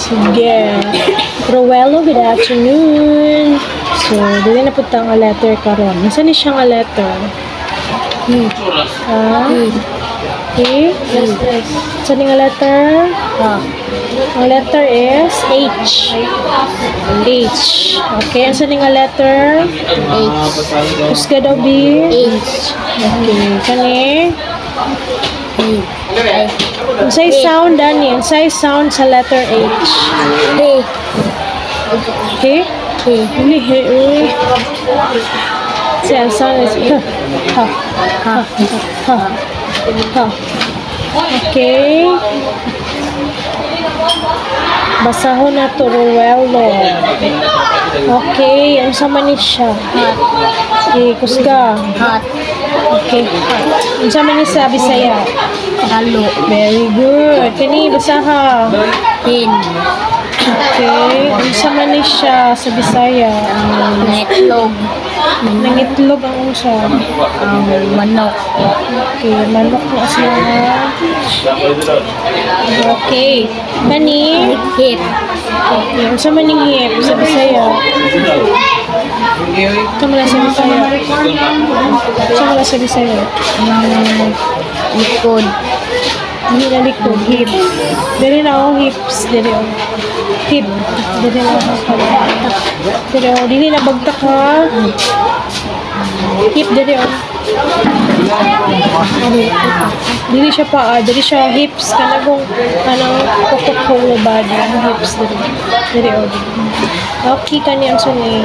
Sige. Rowello, good afternoon. So, dili na punta nga letter karon. Nasa ni siya nga letter? Okay. Saan nga letter? Ang letter is H. H. Okay. Saan nga letter? H. Kusga daw, B? H. Okay. Kani? Ay. Ang size sound, Dani. Ang size sound sa letter H. Hey. Okay? Hey. Hindi, he. Siya, sound is ha. Ha. Ha. Ha. Okay. Basahon na to, Rowello. Okay, ang sama ni siya. Hot. Okay, kusga. Hot. Okay, ang sama ni sa Bisaya. Halo. Very good. Kani, basaha. Hin. Okay, ang sama ni siya sa Bisaya. Netlog. Nangitlog ang unsa. Manok. Okay, manok na siya. Okay, kani. Hip. Okay, ang sama ni hip sa Bisaya. Sama na sa Bisaya. Sama na sa Bisaya. Likod. Hindi na likod, hip. Dili na ako hips, dili ako. Hip. Dili na ako. Dili ako. Dili na bagtak ha. Hip, dili ako. Dili siya pa, dili siya hips. Kanagong, kukuk whole body. Hips, dili. Dili ako. Okay, kaniyang suni.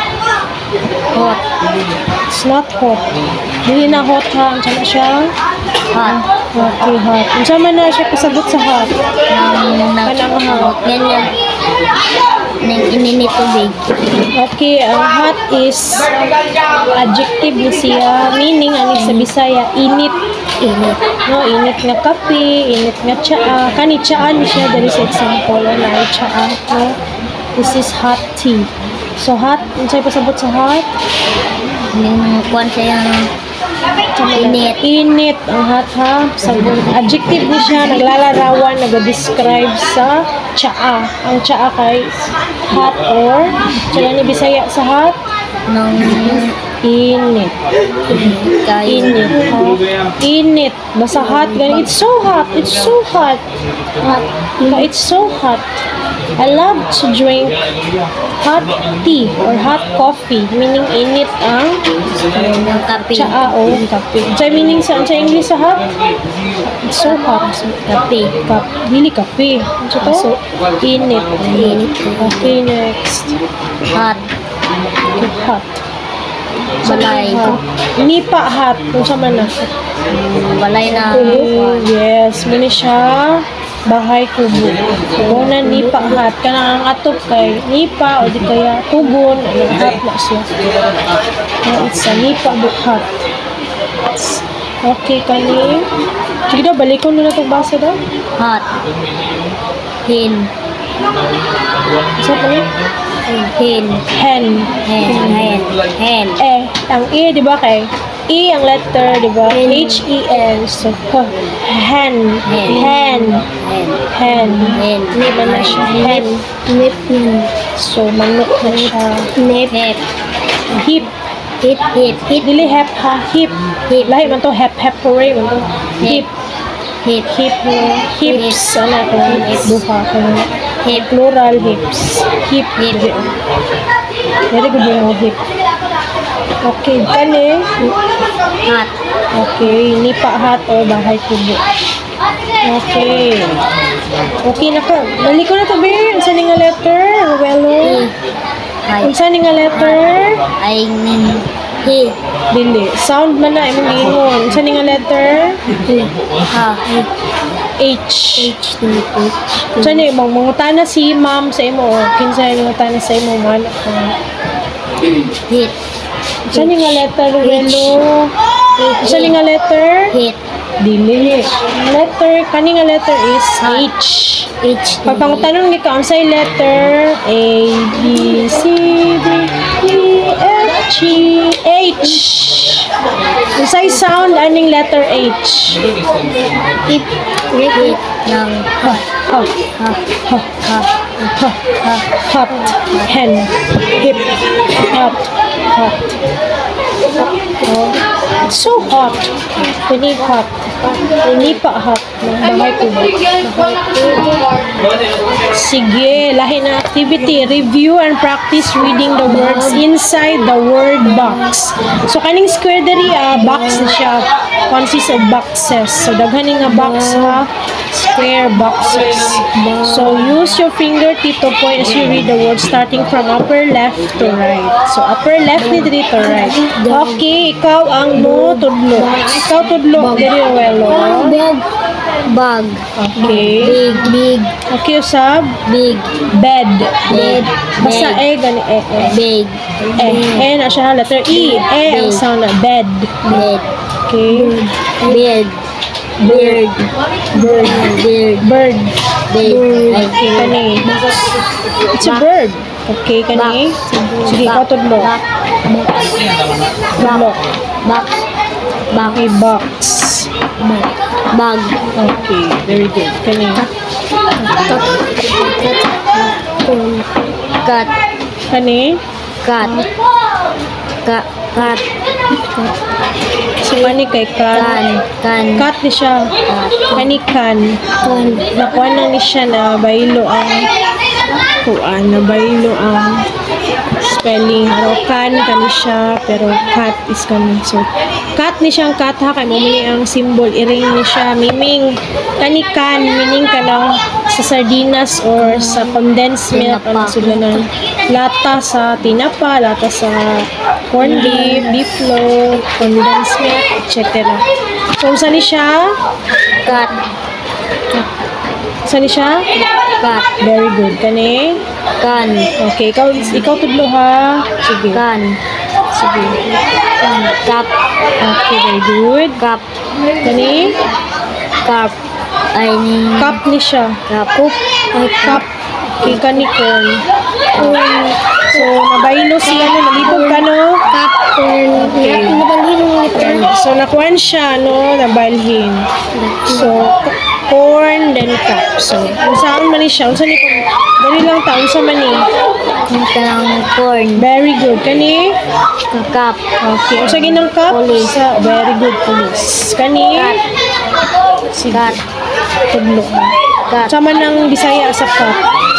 Hot. It's not hot. Dili na hot ha. Ang sama siya. Hot. Okay, hot. Ang sama na siya kasabot sa hot. Kanang hot. Ganyan. Nang ininit tubig. Okay, ang hot is adjective ni siya. Meaning, ang sa Bisaya, init. Init. No, init nga kape, init nga tsaa. Kani tsaa ni siya, there is example. Ano ay tsaa. No? This is hot tea. So, hot. Ang sa'yo pasabot sa hot? Kuwan siya yung init. Init ang hot ha. Sabon. Adjective ni siya, naglalarawan, nag-describe sa tsaa. Ang tsaa kay hot or tsaa ni Bisaya sa hot? Nung Init. kayo. Init. Init. Basta hot. Ganun. It's so hot. It's so hot. Hot. It's so hot. I love to drink hot tea or hot coffee. Meaning init ang Yung kape. tsaa o kape. Sa meaning sa English sa hot? It's so hot. Kape. Dili kape. Ano to? Init. Init. Okay, next. Hot. Okay, hot. Balay. Hot. Nipa hot. Kung sa man na. Balay na. Kubo. Yes. Muna siya. Bahay kubo. Una nipa hot. Kanang ang atop kay nipa o di kaya kubon. Anong hot na siya. It's a nipa but hot. Okay, kani. Sige daw, balikon mo na itong basa daw. Hot. Hin. Isa pa niya? Hin. Hen. Hen. Hen. Eh, ang E, di ba kay? E ang letter, di ba? H-E-N. So, hen. Hen. Hen. Hen. Nip na siya. Hen. Nip. So, manok na siya. Nip. Hip. Hip. Hip. Hip. Hip. Dili hep ha. Hip. Hip. Lahi man to hep. Hep hooray man to. Hip. Hip. Hip mo. Hips. Ano ko? Duha. Hip. Plural hips. Hip. Hip. Very good mo hip. Okay, kani. Hot. Okay, nipa hot o bahay kubo. Okay. Okay na ka. Balik ko na to, be. Unsa ni nga letter? Rowello. Hi. Unsa ni nga letter? Ay nin. He. Dili. Sound man na imong giingon. Unsa ni nga letter? Ha. H. H. H. Unsa ni mangutana si ma'am sa imo o kinsa mangutana sa imo man. Hit. Unsa ni nga letter, Rowello? Unsa ni nga letter? Hit. Dili. Letter, kani nga letter is H. H. Pag pangutanong ni ka, unsay letter? A, B, C, D, E, F, H. Unsay sound aning letter H? Hip. Hip. Ng Ha. Hot. Hen. Hip. Hot. Oh, it's so hot. Hindi hot. Hindi pa hot. Bahay ko ba? Sige, lahi na activity. Review and practice reading the words inside the word box. So, kaning square diri, box na siya. Consists of boxes. So, daghan nga box ha. Square boxes. So, use your fingertip to point as you read the words starting from upper left to right. So, upper left ni diri to right. Okay, ikaw ang mo tudlo. Ikaw tudlo. Diri welo. Bag. Bag. Okay. Big. Okay, usab. Big. Bed. Bed. Basta gani Big. na siya. Letter E. Ang sound na. Bed. Bed. Okay. Bed. Bird. Bird. Bird. Bird. Bird. Okay, kani. It's a bird. Okay, kani. Sige, ikaw tudlo. Tudlo. Box. Okay, box. Bag. Okay, very good. Kani. Cat. Kani. Cat. Cat. So, kani kay kan. Kan. Cat ni siya. Kani kan. Nakuha na ni siya na baylo ang spelling. Pero kan kani siya, pero cat is kani. So, cat ni siyang cat ha, kay mamuni ang symbol. Iring ni siya, meaning kani kan, meaning ka ng sa sardinas or sa condensed milk, ano sulanan. Lata sa tinapa, lata sa corned beef, beef loaf, condensed milk, etc. So, saan ni siya? Cat. Saan ni siya? Cat. Very good. Kani? Kan. Okay, ikaw tudlo ha. Sige. Kan. Sige. Cup. Okay, very good. Cup. Kani? Cup. Ay ni. Cup ni siya. Cup. Ay, cup. Okay, kani corn. So, nabaylo siya no, nalibog ka no? Cup. Okay. So, nakuhan siya no, nabalhin. So, corn, then cup. So, saan man ni siya? Saan ni pag... Dali lang taon sa mani. Kanang corn. Very good. Kani? Cup. Okay. O sige ng cup? Police. Very good, police. Kani? Cat. Sige. Cat. Tudlo. Cat. Sama ng Bisaya sa cup.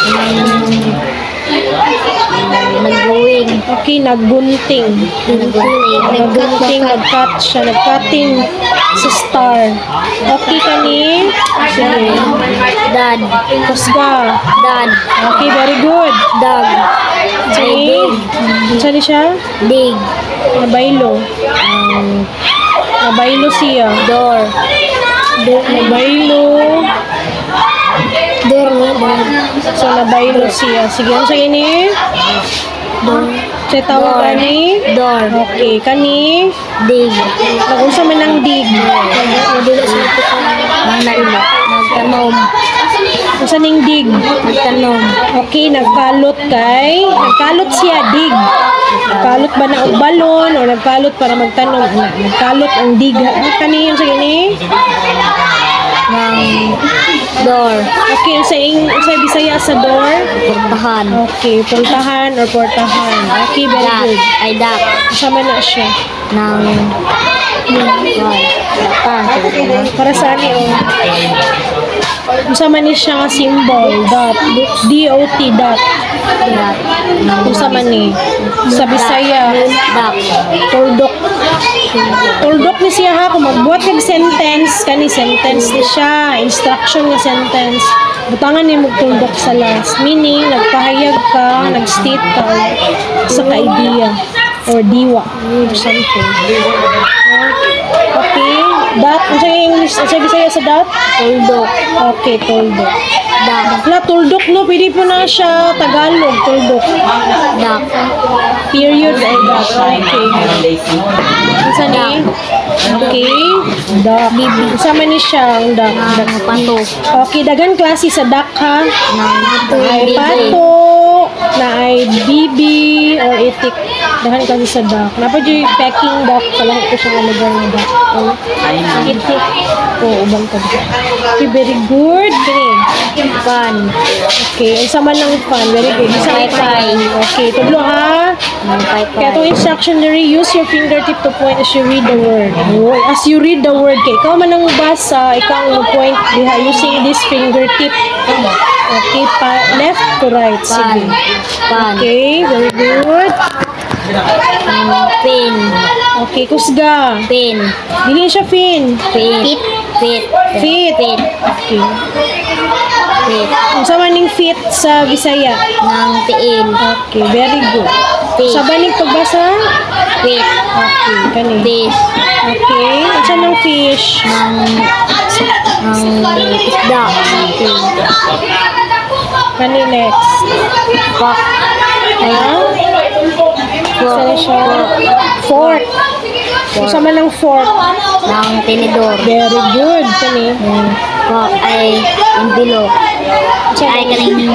Nag-going. Okay, naggunting. Naggunting, nag-cut siya. Nag-cutting sa star. Okay, kani? Sige. Dad. Kusga. Dad. Okay, very good. Dog. Sige. Saan siya? Dig. Nabaylo. Nabaylo siya. Door. Nabaylo. Door. So, nabaylo siya. Sige, ano sa ini? Door. Sa tawag kani? Door. Okay, kani? Dig. Nagunsa man ng dig. Nagtanom. Unsa ning dig? Nagtanom. Okay, nagkalot siya, dig. Nagkalot ba na og balon o nagkalot para magtanom? Nagkalot ang dig. Kani yun sa gini? Ng door. Okay, sa Bisaya sa door? Portahan. Okay, pultahan or portahan. Okay, very Duck. good. Ay duck. Kasama na siya. Ng Para sa ani o. Kasama ni siya nga symbol, dot. D-O-T, dot. Kasama ni. Sa Bisaya, Duck. tuldok. Tuldok ni siya ha, kung magbuhat kag sentence, kani sentence ni siya, instruction nga sentence. Butangan ni mo tuldok sa last. Meaning, nagpahayag ka, nag-state ka, sa ka-idea or diwa or something. Okay, dot. Ano sa English? Ano sa Bisaya sa dot? Tuldok. Okay, tuldok. Duck. Wala, tuldok no, pwede po na siya Tagalog, tuldok. Duck. Period or dot. Okay. Isa ni? Okay. Duck. Sama ni siya ang duck. Pato. Okay, dagan klase sa duck ha. Ng Na ay pato, na ay bibi, or itik. Dahan kasi sa duck. Napa dyan pecking duck. Kalahi ko siya ng lugar ng duck. Hit-hit. Ubang ka dyan. Okay, very good. Okay. Fun. Okay, isa man lang fun. Very good. Isa Pay-pay. Okay, tublo ha. Kaya itong instruction na use your fingertip to point as you read the word. Oh, as you read the word, kay ikaw man ang basa, ikaw ang point diha using this fingertip. Okay, left to right. Sige. Pan. Okay, very good. Pin. Okay, kusga. Pin. Dili siya fin. Fit. Fit. Fit. Fit. Okay. Fit. Unsa man ning fit sa Bisaya? Nang tiin. Okay, very good. Fit. Sa banig pagbasa? Fit. Okay, kani. Fish. Okay, unsa nang fish? Nang isda. Kani next. Pak. Ha? Saan siya? Fork. Unsa man ang fork? Nang tinidor. Very good. Kani. Pak ay envelope. Ay kaning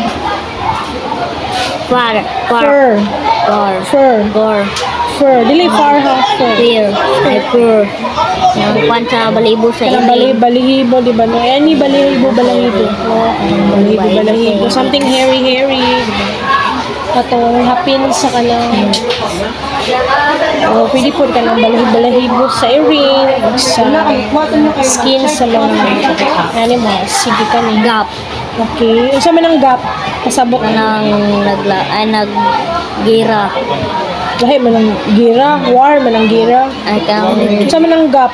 far. Fur. Far. Fur. Fur. Fur. Dili far ha. Fur. Fear. Ay fur. Nang kwan sa balibo sa Kanang balihibo, di ba? No? Any balihibo, balahibo. Balihibo, balahibo. Something hairy. Atong hapin sa kanang pwede po ka ng balahibo sa earring, sa skin sa mga animals. Sige ka ni. Gap. Okay. Unsa man ang gap? Kasabot Nang naggira. lahi man ang gira, war man ang gira. Ay kang Unsa man ang gap?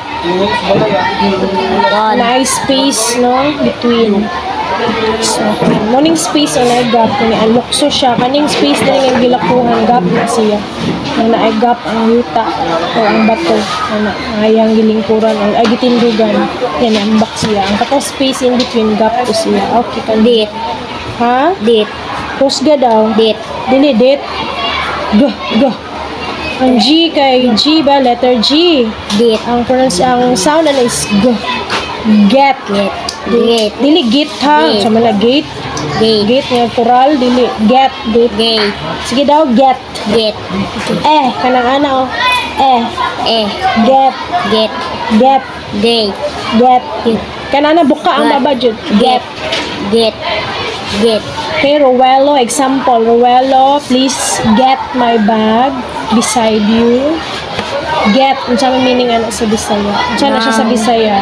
kwan. Na space no between. So, morning space o na gap kani alukso siya kaning space na nga gilakuhan gap na siya. Na gap ang yuta o ang bato na ayang gilingkuran o ay gitindugan. Yan ang bak siya. Ang katong space in between gap to siya. Okay kan Dit. ha? Dit. Husga daw. Dit. Dili dit. Go. Ang G kay G ba letter G. Dit. Ang sound na is g. Get. Git. Git. Dili git ha. Gate. Sa mga gate. Gate. Gate nga plural dili get. Gate. Gate. Sige daw get. Git. Kanang ana oh. Eh. Get. Get. Get. Gate. Get. Kanana buka ang Get. baba jud. Get. Get. Get. Okay, Rowello, example. Rowello, please get my bag beside you. Get, unsa man meaning ana sa Bisaya? Unsa na siya sa Bisaya?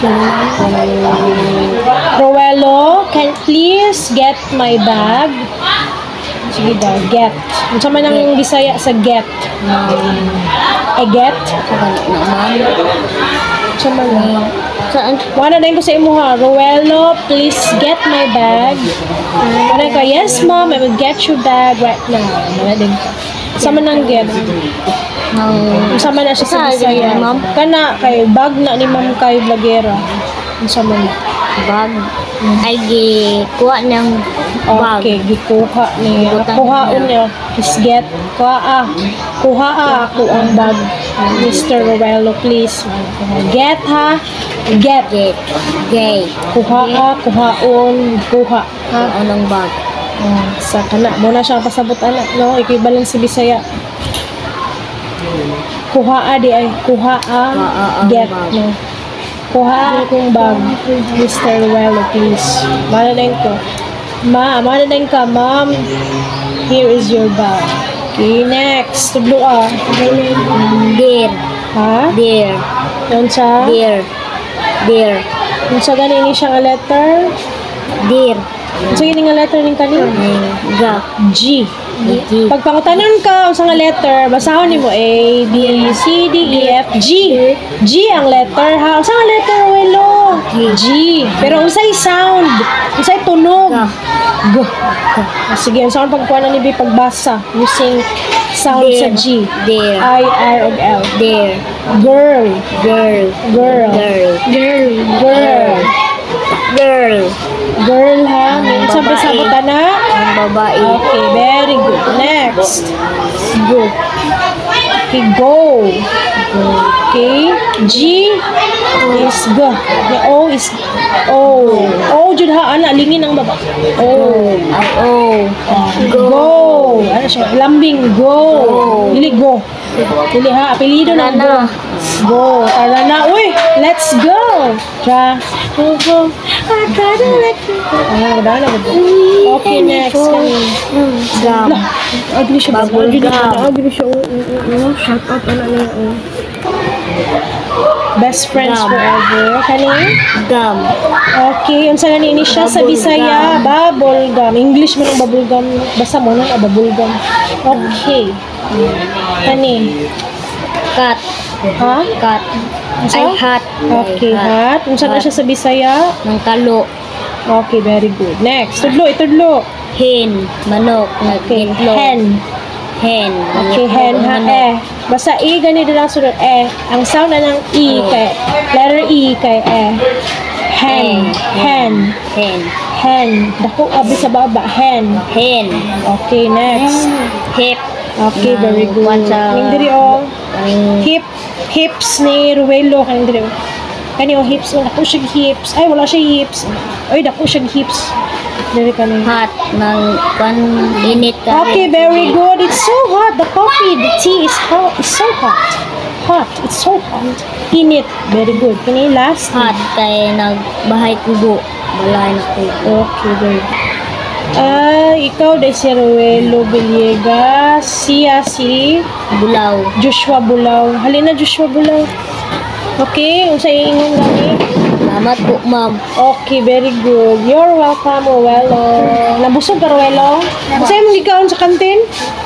Rowello, can please get my bag? Sige daw, get. Unsa man ang Bisaya sa get? Get? Naman. Unsa man na? Saan? Wala na ko sa imo ha. Rowello, please get my bag. Wala ka, yes mom, I will get your bag right now. Wala din ka. Sama nang get. Sama na siya sa Bisaya. Ma'am? Kana kay bag na ni ma'am kay vlogera. Sama na. Bag. Ay kuha ng bag. Okay, gikuha niya. Gikutan Kuhaon niya. Please get. Kuha ako ang bag. Mr. Rowello, please. Get ha. Get. Get. Gay. Kuhaon, kuha. Ha? Anong bag? Sa kana. Muna siya pasabot anak, no? Equivalent sa Bisaya. Kuhaa di ay. ang Get, bag. no? Kuha akong bag. Mr. Rowello, please. Mananayin ko. Mananayin ka, ma'am. Here is your bag. Okay, next. Tublo Dear. Ha? Dear. Yan sa? Dear. Dear. Yan sa ganing siya nga letter? Dear. Yan sa ganing nga letter ng kanin? Ga. G. G. Pag pangutanon ka sa nga letter, basahon nimo A, B, C, D, E, F, G. G ang letter ha. Sa nga letter, Rowello? G. Pero usay sound. Usay tunog. G. Sige, ang sound pagkuha na ni B pagbasa using sound sa G. Dear. I, R, o L. Dear. Girl. Girl. Girl. Girl. Girl. Girl. Girl. Girl ha. Minsan Babae. pasabot na. Ang babae. Okay, very good. Next. Go. Okay, go. Okay. G is G. The O is O. O, jud ha. Ana, lingin ang baba. O. Ay, oh. Go. Ano siya. Lambing, go. Dili, go. Dili ha, apelido na go. Go. Tara na. Uy, let's go. Tara. Go. Okay, next. Gum. Agri siya. Bubble gum. Agri siya. Shout out na niya. Best friends Gum. forever. Kani? Gum. Okay, yung sa ganini siya sa Bubble Bisaya, bubble gum. English mo ng bubble gum. Basta mo nang bubble gum. Okay. Kani? Cat. Ha? Cat. Unsa? Ay, hat. Okay, hat. Unsa na siya sa Bisaya? Ng kalo. Okay, very good. Next, tudlo, itudlo. Hen. Manok. Okay, Itlog. hen. Hen. Okay, hen ha, eh. Basta E, ganito lang sunod, eh. Ang sound na ng E kay, letter E kay eh. Hen. Hen. Hen. Hen. Dako, abi sa baba. Hen. Hen. Okay, next. Hip. Okay, very good. Kaning diri oh. Hip, hips ni Ruelo kaning diri. Kani oh hips, oh, dako siya hips. Ay wala siya hips. Ay dako siya hips. Diri kani. Hot. Ng init ka. Okay, very good. It's so hot. The coffee, the tea is hot. It's so hot. Hot. It's so hot. Init. Very good. Kani last. Hot. Kaya nagbahay kubo. Balay na kubo. Okay, very good. Ikaw dahil si Ruelo Villegas. Siya si Bulaw. Joshua Bulaw. Halina Joshua Bulaw. Okay, unsa ingon gani? Salamat po, ma'am. Okay, very good. You're welcome, Ruelo. Nabusog ka, Ruelo? Unsa imong gikaon sa kantin?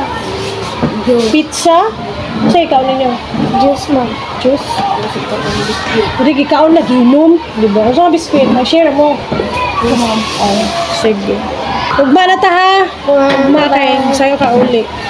Pizza? Unsa ikaw ninyo? Juice, ma'am. Juice? Hindi gikaon na ginom, di ba? Unsa nga biskwit? Mag-share mo. Oh, sige. Ugma na ta ha. Ugma kay sayo ka uli.